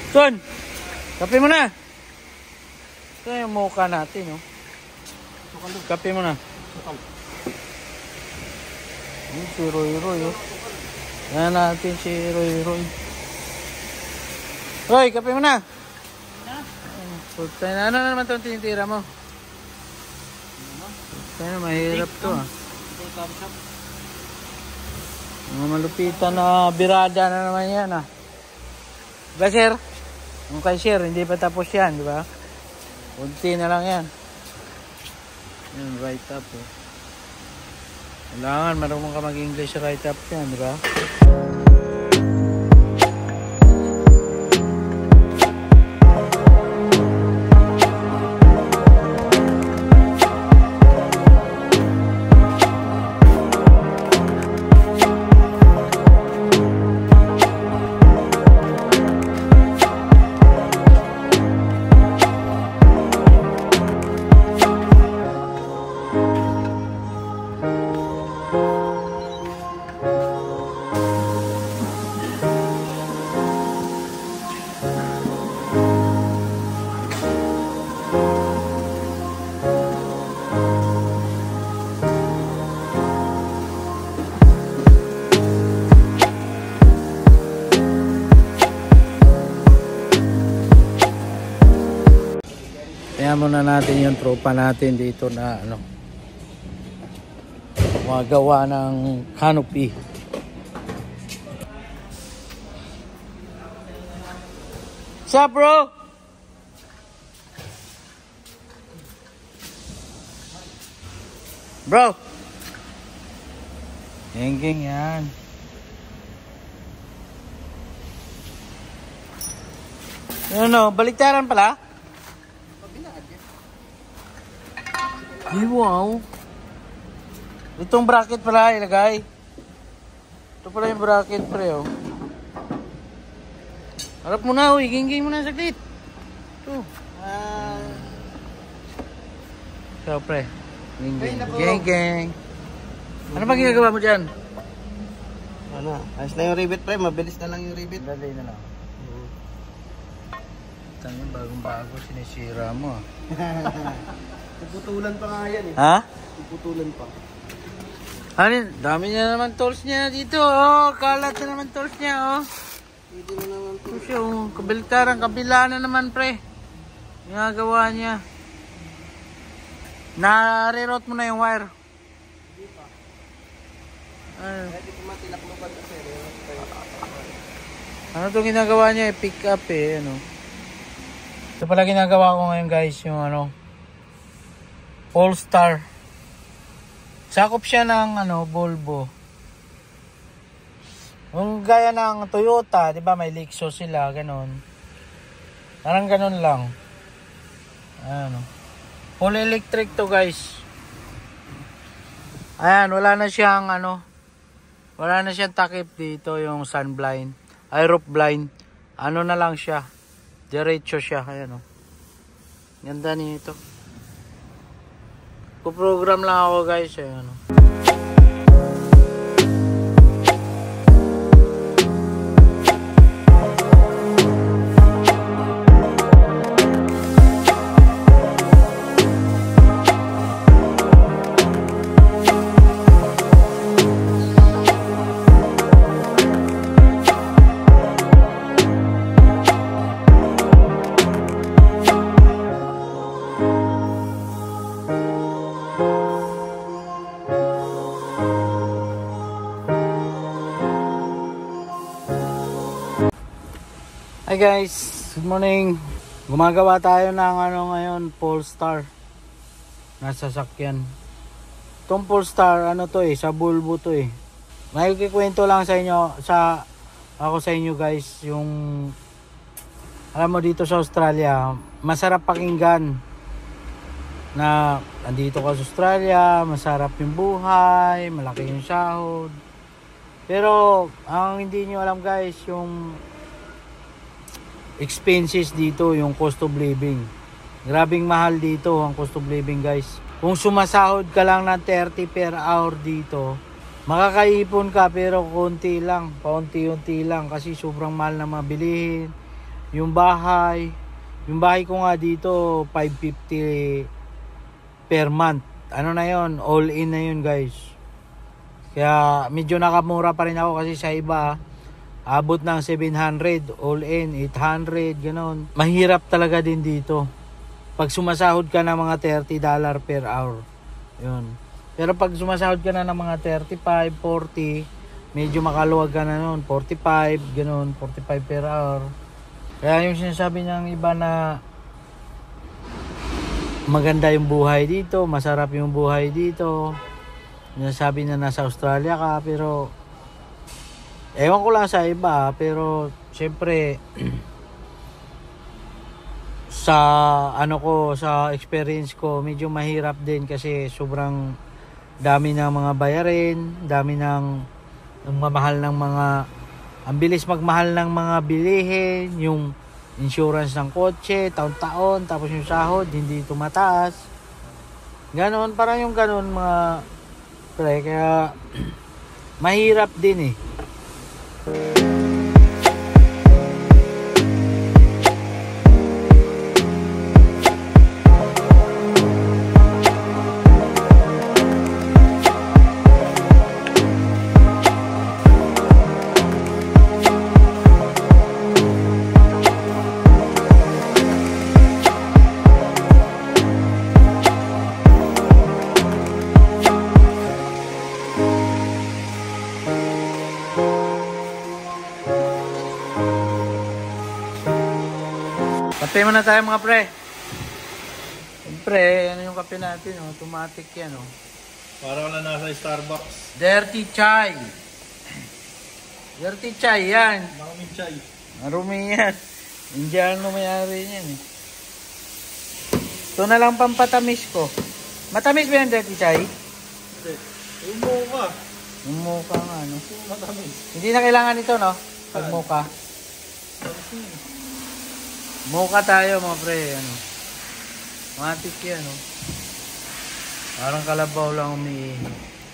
Son, kape mo na. Ito yung mukha natin, oh. Kape mo na. Si Roy Roy, oh. Yan natin si Roy Roy. Roy, kape mo na. Ano naman itong tinitira mo? Kaya mahirap to, ah. Mga malupitan na birada na naman yan, ah. Diba, sir? Yung kay sir, hindi pa tapos yan, di ba? Kunti na lang yan. Yan, right up, oh. Kailangan marunong ka mag-English right up yan, di ba? Kaya muna natin yung tropa natin dito na ano, magawa ng canopy. What's up, bro? Bro, hengking yan. Ano, baliktaran pala? Ay, wow. Itong bracket pala ilagay. Ito pala yung bracket, pre, oh. Harap mo na, uy. Gingging mo na saglit. Ito. So, pre. Gingging. Gingging. Ano ba ginagawa mo dyan? Ano? Ayos na yung rivet, pre. Mabilis na lang yung rivet. Dali na lang. Ito yung bagong-bago. Sinisira mo, ah. Puputulan pa nga yan, eh. Ha? Puputulan pa. Ano, dami niya naman tools niya dito, oh. Kalat na naman tools niya, oh. Hindi na naman po. Siya, oh. Kabiltaran, kabila na naman, pre. Ginagawa niya. Na-reroute mo na yung wire. Hindi pa. Ano? Hindi ko matilakloban kasi. Ano itong ginagawa niya, pick up, eh. Ano? Ito pala ginagawa ko ngayon, guys, yung ano, Polestar. Sakop siya ng ano, Volvo. Yung gaya ng Toyota, 'di ba? May Lexus sila, ganun. Parang ganun lang. Ano. Full electric to, guys. Ayan, wala na siyang ano, wala na siyang takip dito yung sun blind, ay roof blind. Ano na lang siya. Diretso siya, ayan, oh. Ganda nito. Program lang ako, guys, ano. Hi guys, good morning. Gumagawa tayo ng ano ngayon, Polestar na sasakyan. Itong Polestar, ano to, sa Volvo to, eh. May kikwento lang sa inyo, ako sa inyo, guys, yung alam mo, dito sa Australia, masarap pakinggan na andito ka sa Australia, masarap yung buhay, malaki yung sahod. Pero ang hindi nyo alam, guys, yung expenses dito, yung cost of living. Grabing mahal dito ang cost of living, guys. Kung sumasahod ka lang ng 30 per hour dito, makakaipon ka pero konti lang, paunti-unti lang kasi sobrang mahal na mabilihin. Yung bahay ko nga dito 550 per month. Ano na yon, all in na yun guys. Kaya medyo nakamura pa rin ako kasi sa iba abot ng 700 all in, 800 ganon. Mahirap talaga din dito pag sumasahod ka ng mga $30 per hour. Yun. Pero pag sumasahod ka na ng mga 35, 40, medyo makaluwag ka na nun, 45 ganon, 45 per hour. Kaya yung sinasabi ng iba na maganda yung buhay dito, masarap yung buhay dito, sinasabi na nasa Australia ka, pero ewan ko lang sa iba, pero syempre sa sa experience ko medyo mahirap din kasi sobrang dami ng mga bayarin, dami ng mamahal ng mga, ang bilis magmahal ng mga bilihin, yung insurance ng kotse, taon-taon, tapos yung sahod, hindi tumataas. Ganon, parang yung ganon mga pre, kaya mahirap din eh. Kape muna tayo mga pre. Siyempre, ano yung kape natin, oh? Automatic yan. Oh. Parang wala nasa Starbucks. Dirty chai. Dirty chai yan. Maraming chai. Marumi yan. Indiano mayari yan eh. Ito na lang pampatamis ko. Matamis ba yan dirty chai? Hindi. Yung mocha. Yung mocha nga, no? Matamis. Hindi na kailangan ito, no? Pag mocha. Mocha tayo mga pre, ano. Matik yan, no. Parang kalabaw lang umiihi.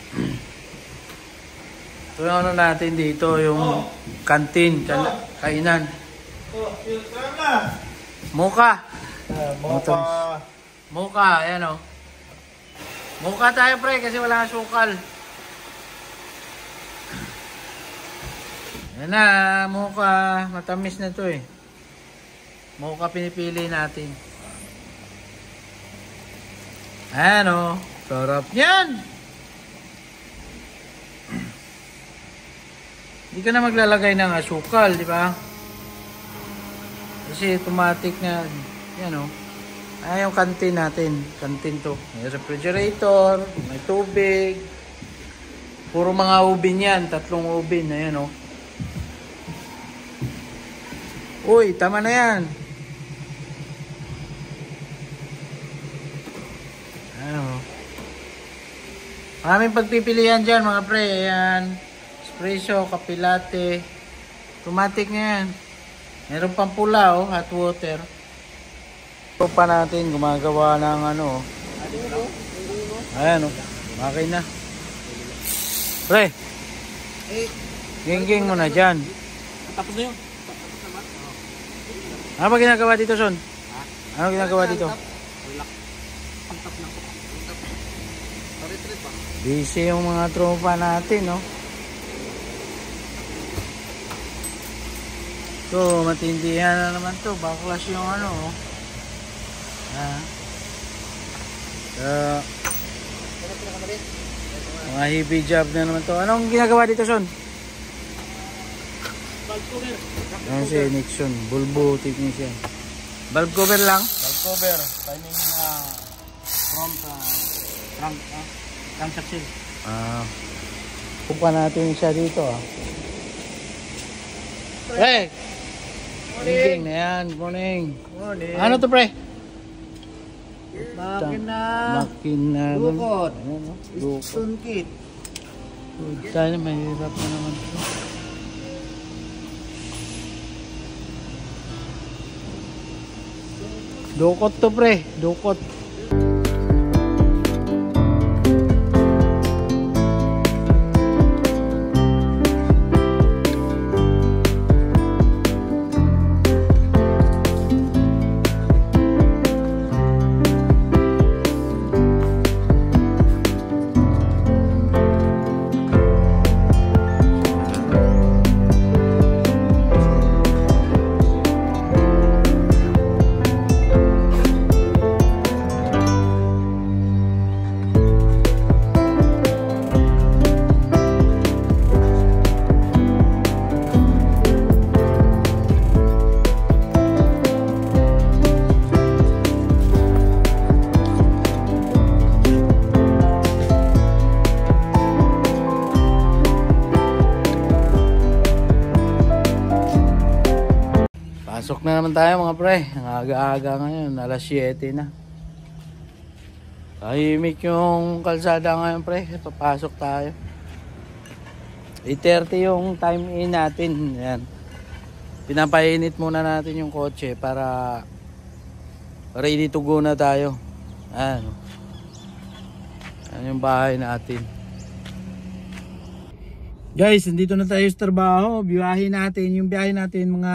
So yung ano natin dito, yung kantin, kainan. Filter na. Mocha. Mocha. Mocha, ayan, o. Mocha tayo pre, kasi wala sukal. Ayan na, mocha. Matamis na to eh. Mocha pinipili natin. Ayan o. Sarap yan. Hindi ka na maglalagay ng asukal, di ba? Kasi automatic na. Yan o. Ayan yung kantin natin. Kantin to. May refrigerator. May tubig. Puro mga ubin yan. 3 ubin. Ayan o. Uy, tama na yan. Maraming pagpipilian dyan mga pre. Ayan. Espresso, kape latte. Automatic na yan. Meron pang pula, oh, hot water. Ito pa natin gumagawa ng ano. Ayan, oh. Makina. Pre. Ging-ging mo na dyan. Tapos na yun. Ano ba ginagawa dito, Son? Ano ginagawa dito? Busy yung mga tropa natin, no? So, matindihan na naman to. Baklas yung ano, oh. Mga heavy job na naman to. Anong ginagawa dito, Son? Valve cover. Ayan si Nixon, bulbo technician. Valve cover lang? Valve cover. Timing from crankshaft. Kupa natin siya dito, ah. Pre! Morning na yan, morning. Morning. Ano to, pre? Makina. Makina. Dukot. Ayan, no? Dukot. Sunkit. Sana mahirap na naman ito. Dukot to, pre. Dukot. Pasok na naman tayo mga pre. Ang aga-aga ngayon, alas 7 na. Tahimik yung kalsada ngayon pre. Papasok tayo. 8:30 yung time in natin. Yan. Pinapainit muna natin yung kotse para ready to go na tayo. Ayan. Ayan yung bahay natin. Guys, nandito na tayo sa trabaho. Biyahe natin. Yung biyahe natin mga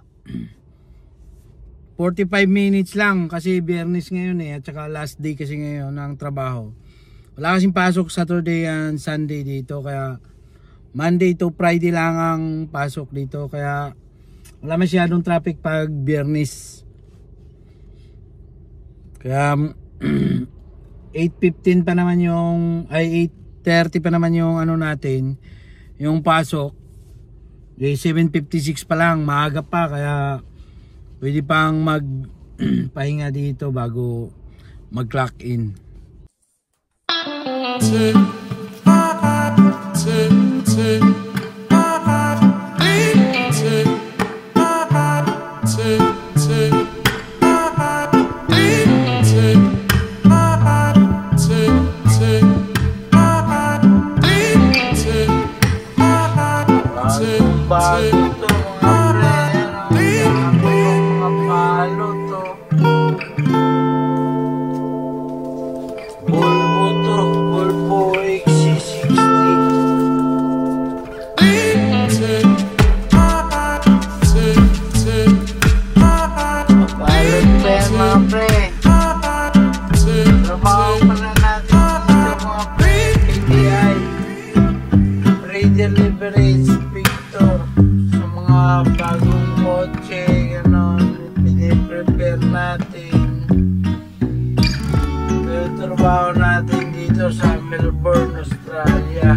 45 minutes lang kasi biyernes ngayon at saka last day kasi ngayon ng trabaho. Wala kasing pasok Saturday and Sunday dito, kaya Monday to Friday lang ang pasok dito, kaya wala masyadong traffic pag biyernes. Kaya 8:15 pa naman yung 8:30 pa naman yung natin, yung pasok. 7:56 pa lang, maaga pa, kaya pwede pang magpahinga dito bago mag-clock in. Bago to mga pre, mga palo to. Volvo to, Volvo XC60. Mapalot pa yan mga pre. Trabaho pa na natin dito mga pre. PDI Pre-Delivery Inspector. Sa mga bagong kotse, piniprepare natin. Yung trabaho natin dito sa Melbourne, Australia.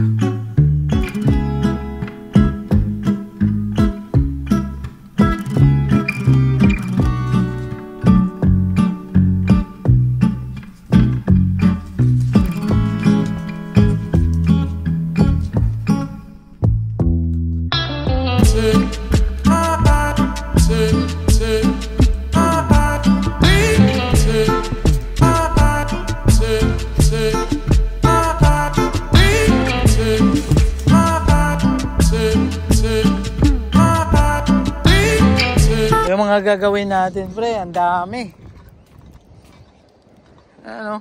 Yung mga gagawin natin pre, ang dami. Ano?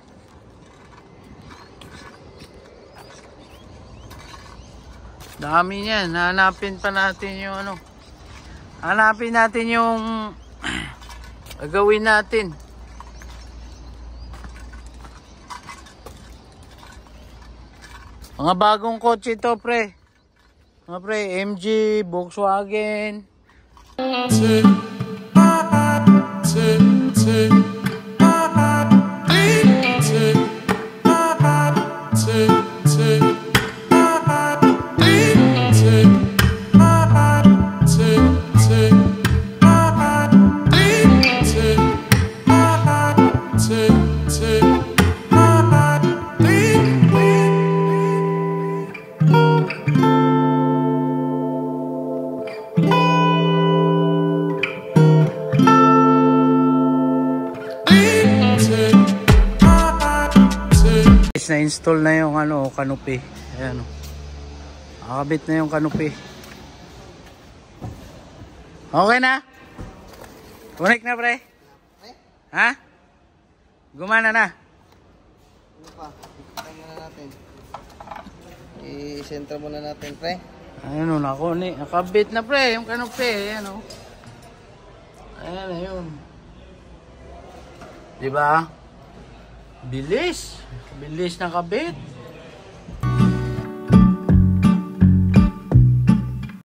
Dami niyan. Hanapin pa natin yung hanapin natin yung gagawin natin. Mga bagong kotse to pre. Mga pre, MG, Volkswagen. Na-install na yung canopy. Ayan, nakakabit na yung canopy. Okay na? Connect na pre? Ha? Gumana na? Ano pa? Ito muna natin. I-center muna natin pre. Ayun nakabit na pre yung canopy. Ayan ayan na yun. Diba? Bilis na kabit.